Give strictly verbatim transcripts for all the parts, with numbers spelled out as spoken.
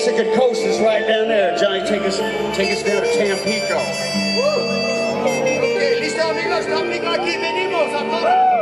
Mexican coast is right down there. Johnny, take us, take us down to Tampico. Okay, listo amigos, Tampico aquí venimos ahora.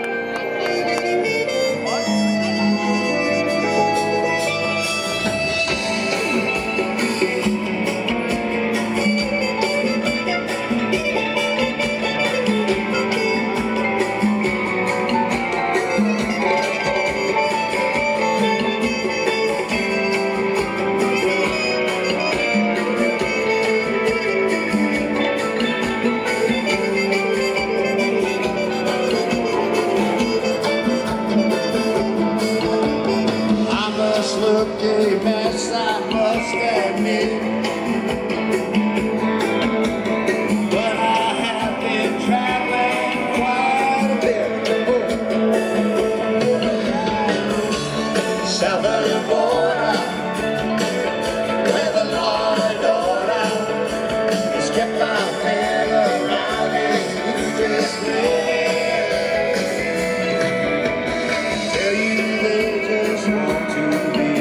Look a mess, I must admit, but I have been traveling quite a bit. Southern border, where the law and order has kept my head around and just tell you they just want to be.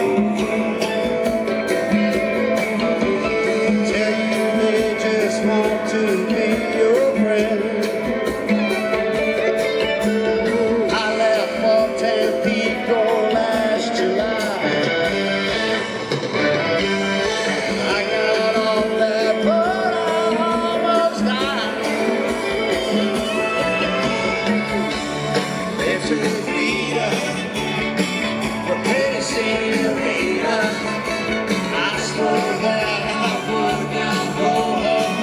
Want to be your friend. I left for Tampico last July. I got all that, but I almost died. It's a Vita, for pretty senorita. I swore that I would not go.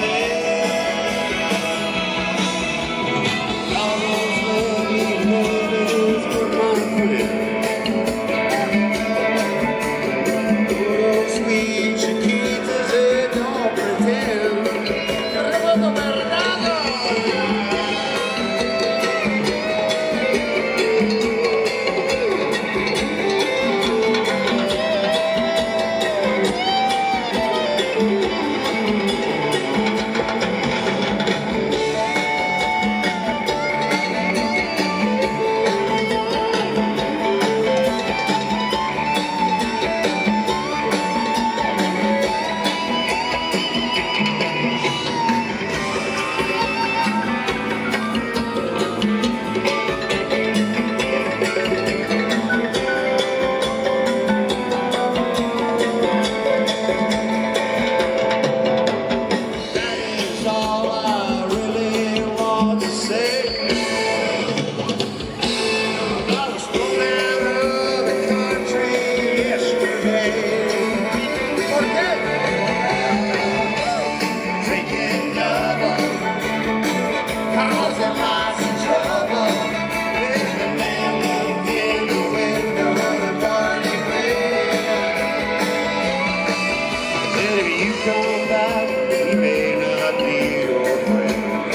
Come back, we may not be your friend.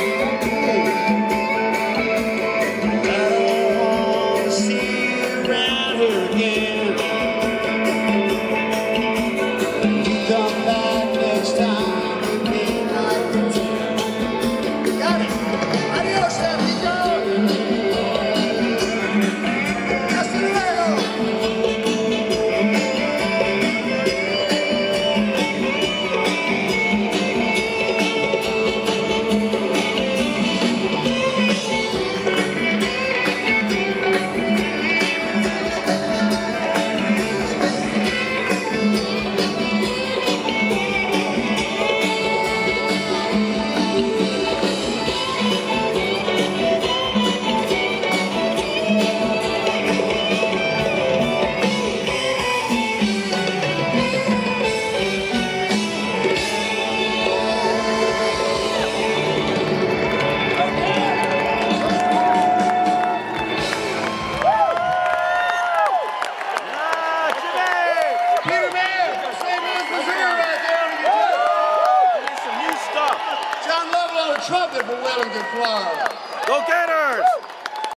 I don't want to see you around here again. You come back next time, we may not pretend. Got it! Adios, Tampico! Hasta luego! Trumpet for Wellington Choir. Go Gators!